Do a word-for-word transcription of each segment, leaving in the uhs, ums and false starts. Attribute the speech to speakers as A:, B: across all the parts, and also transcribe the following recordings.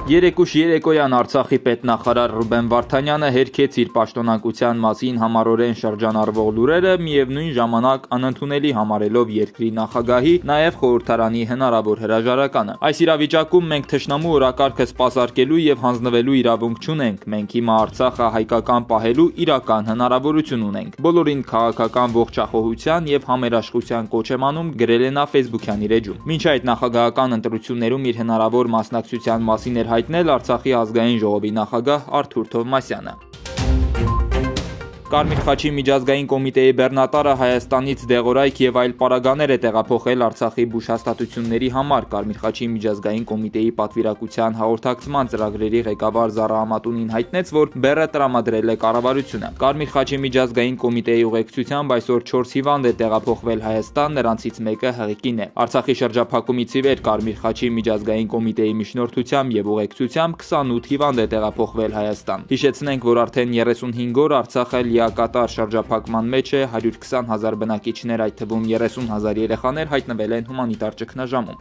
A: Երեկուշ երեկոյան Արցախի պետնախարար Ռուբեն Վարդանյանը հերքեց իր պաշտոնակության մասին համառորեն շրջանառվող լուրերը, միևնույն ժամանակ անընդունելի համարելով երկրի նախագահի, նաև խորհրդարանի հնարավոր հրաժարականը։ Այս իրավիճակում մենք թշնամու օրակարգը սպասարկելու եւ հանձնվելու իրավունք չունենք։ Մենք հիմա Արցախը հայկական պահելու իրական հնարավորություն ունենք։ Բոլորին քաղաքական ողջախոհության եւ համերաշխության կոչ եմ անում, գրել է նա Facebook-յան իր էջում։ Մինչ այդ նախագահական ընտրություններում իր հնարավոր մասնակցության մասին էր հայտնել Արցախի ազգային ժողովի նախագահ Արթուր Թովմասյանը։ Կարմիր խաչի միջազգային կոմիտեի բեռնատարը Հայաստանից դեղորայք եւ այլ պարագաներ է տեղափոխել Արցախի բուժհաստատությունների համար։ Կարմիր խաչի միջազգային կոմիտեի պատվիրակության հաղորդակցման ծրագրերի ղեկավար Զարա Ամատունին հայտնեց, որ բեռը տրամադրել է կառավարությունը։ Կարմիր խաչի միջազգային կոմիտեի ուղեկցությամբ այսօր չորս հիվանդ է տեղափոխվել Հայաստան, նրանցից մեկը հղիկին է։ Արցախի շրջափակումից ի վեր Կարմիր խաչի միջազգային կոմիտեի միջնորդությամբ եւ ուղեկցությամբ քսանութ հիվանդ է տեղափոխվել Հայաստան։ Հիշեցնենք, որ արդեն երեսունհինգ օր Արցախը կատար շրջափակման մեջ է, հարյուր քսան հազար բնակիչներ, այդ թվում երեսուն հազար երեխաներ հայտնվել են հումանիտար ճգնաժամում։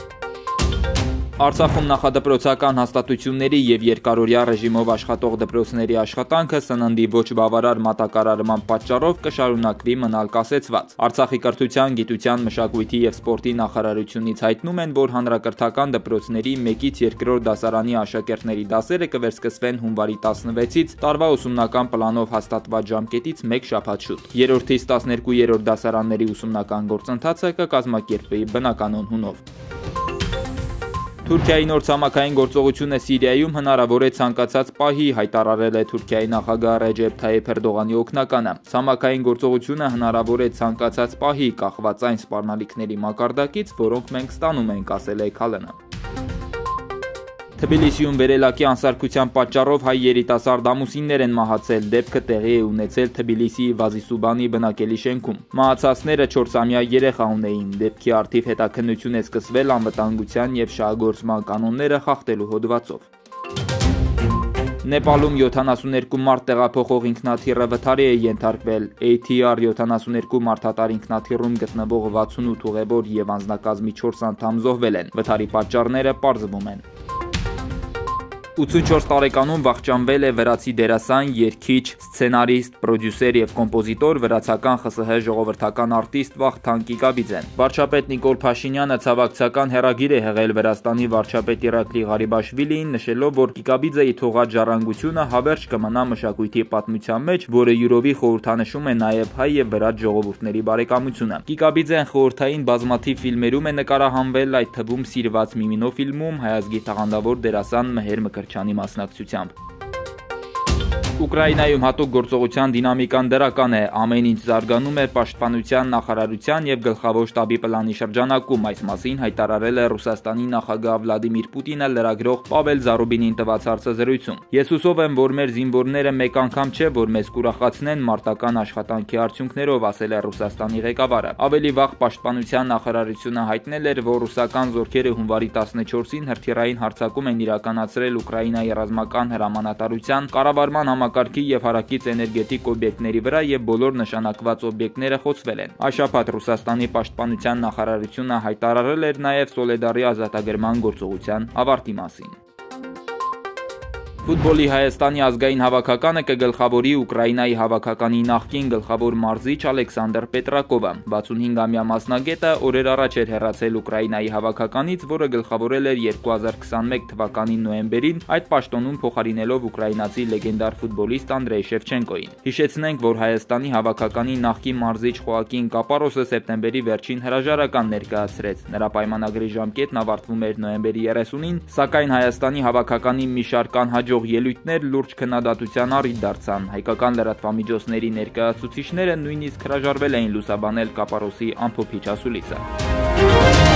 A: Արցախում նախադպրոցական հաստատությունների եւ երկարօրյա ռեժիմով աշխատող դպրոցների աշխատանքը սննդի ոչ բավարար մատակարարման պատճառով կշարունակվի մնալ կասեցված։ Արցախի կրթության, գիտության, մշակույթի եւ սպորտի նախարարությունից հայտնում են, որ հանրակրթական դպրոցների մեկից երկրորդ դասարանի աշակերտների դասերը կվերսկսվեն հունվարի տասնվեցից, տարվա ուսումնական պլանով հաստատված ժամկետից մեկ շաբաթ շուտ։ Երրորդից տասներկուերորդ դասարանների ուսումնական գործընթացը կկազմակերպվի բնականոն հունով։ Թուրքիայի նոր ցամաքային գործողությունը Սիրիայում հնարավոր է ցանկացած պահի, հայտարարել է Թուրքիայի նախագահ Ռեջեփ Թայիփ Էրդողանի օգնականը։ Ցամաքային գործողությունը հնարավոր է ցանկացած պահի, կախված այն սպառնալիքների մակարդակից, որոնք մենք ստանում ենք, ասել է Քալենը։ Թբիլիսիում վերելակի անսարքության պատճառով հայ երիտասարդ ամուսիններ են մահացել, դեպքը տեղի է ունեցել Թբիլիսիի Վազիսուբանի բնակելի շենքում։ Մահացածները չորսամյա երեխա ունեին, դեպքի առթիվ հետաքննություն է սկսվել անվտանգության եւ շահագործման կանոնները խախտելու հոդվածով։ Նեպալում յոթանասուներկու մարդ տեղափոխող ինքնաթիռը վթարի է ենթարկվել։ A T R յոթանասուներկու մարդատար ինքնաթիռում գտնվող վաթսունութ ուղևոր եւ անձնակազմի չորս անդամ զոհվել են։ Վթարի պատճառները պարզվում են։ ութսունչորս տարեկանում վախճանվել է վրացի դերասան, երգիչ, սցենարիստ, պրոդյուսեր եւ կոմպոզիտոր, վրացական Խ S Հ ժողովրդական արտիստ Վախթանգ Կիկաբիձեն։ Վարչապետ Նիկոլ Փաշինյանը ցավակցական հեռագիր է հղել Վրաստանի վարչապետ Իրակլի Ղարիբաշվիլիին, նշելով, որ Կիկաբիձեի թողած ժառանգությունը հավերժ կմնա մշակույթի պատմության մեջ, որը յուրովի խորհրդանշում է նաեւ հայ եւ վրաց ժողովուրդների բարեկամությունը։ Կիկաբիձեն խորհրդային բազմաթիվ ֆիլմերում է նկարահանվել, այդ թվում Սիրված Միմինո ֆիլմում հայազգի տաղանդավոր դերասան Մհեր Մկրտչյանի մասնակցությամբ։ Ուկրաինայում հատուկ գործողության դինամիկան դրական է, ամեն ինչ զարգանում է պաշտպանության նախարարության եւ գլխավոր շտաբի պլանի շրջանակում, այս մասին հայտարարել է Ռուսաստանի նախագահ Վլադիմիր Պուտինը լրագրող Պավել Զարուբինին տված հարցազրույցում։ Ես հուսով եմ, որ մեր զինվորները մեկ անգամ չէ, որ մեզ կուրախացնեն մարտական աշխատանքի արդյունքներով, ասել է Ռուսաստանի ղեկավարը։ Ավելի վաղ պաշտպանության նախարարությունը հայտնել էր, որ ռուսական զորքերը հունվարի տասնչորսին հրթիռային հարձակում են իրականացրել Ուկրաինայի ռազմական հրամանատարության, կառավարման համակարգի եւ հարակից էներգետիկ օբյեկտների վրա եւ բոլոր նշանակված օբյեկտները խոցվել են։ Այս շաբաթ Ռուսաստանի պաշտպանության նախարարությունը հայտարարել էր նաեւ Սոլեդարի ազատագրման գործողության ավարտի մասին։ Ֆուտբոլի Հայաստանի ազգային հավաքականը կգլխավորի Ուկրաինայի հավաքականի նախկին գլխավոր մարզիչ Ալեքսանդր Պետրակովը։ վաթսունհինգամյա մասնագետը օրեր առաջ էր հեռացել Ուկրաինայի հավաքականից, որը գլխավորել էր երկու հազար քսանմեկ թվականի նոյեմբերին, այդ պաշտոնում փոխարինելով ուկրաինացի լեգենդար ֆուտբոլիստ Անդրեյ Շևչենկոին։ Հիշեցնենք, որ Հայաստանի հավաքականի նախկին մարզիչ Խոակին Կապարոսը սեպտեմբերի վերջին հրաժարական ներկայացրեց։ Նրա պայմանագրի ժամկետն ավարտվում էր նոյեմբերի երեսունին, սակայն Հայաստանի հավաքականի մի շարք անհաջող ելույթներ լուրջ քննադատության առիթ դարձան։ Հայկական լրատվամիջոցների ներկայացուցիչները նույնիսկ հրաժարվել էին լուսաբանել Կապարոսի ամփոփիչ ասուլիսը։